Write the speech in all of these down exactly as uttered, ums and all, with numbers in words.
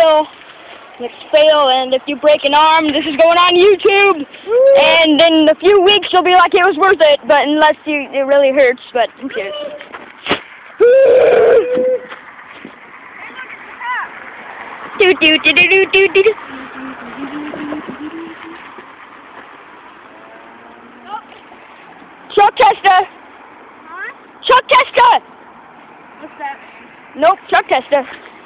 fail. Next fail, and if you break an arm, this is going on YouTube. Woo! And in a few weeks, you'll be like, it was worth it. But unless you, it really hurts. But who cares? do do do do do do do. Shock tester. Huh? Shock tester. What's that? Nope, shock tester.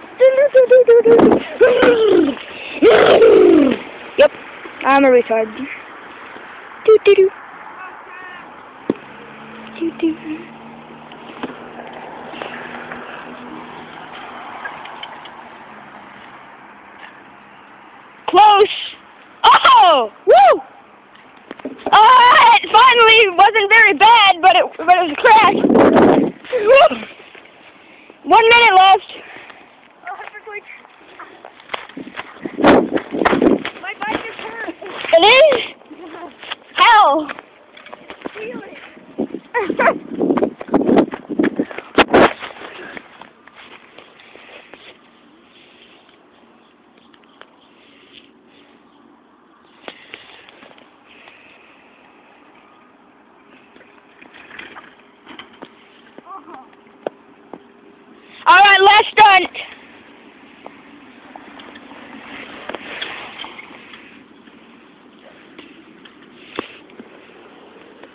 Yep, I'm a retard. Do do do. Do do. Close. Oh, woo! Uh, it finally wasn't very bad, but it but it was a crash. Woo. One minute left. My bike is hurt. It is? How? Feel it. All right, last stunt.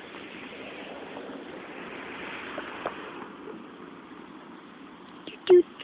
Do